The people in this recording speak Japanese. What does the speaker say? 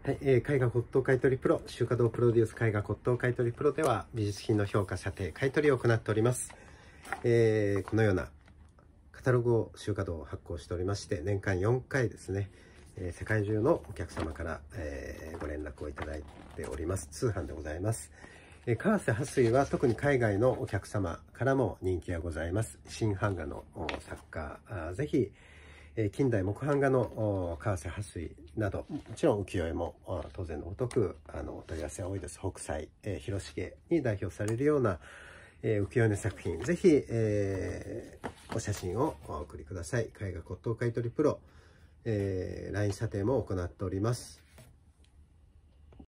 はい、絵画骨董買取プロ、秋華堂プロデュース絵画骨董買取プロでは美術品の評価、査定、買取を行っております。このようなカタログを秋華堂発行しておりまして、年間4回ですね、世界中のお客様から、ご連絡をいただいております。通販でございます。川瀬波水は特に海外のお客様からも人気がございます。新版画の作家、ぜひ、近代木版画の川瀬波水など、もちろん浮世絵も当然のごとくお問い合わせが多いです。北斎、広重に代表されるような浮世絵の作品、ぜひ、お写真をお送りください。絵画骨董買取プロ、LINE 査定も行っております。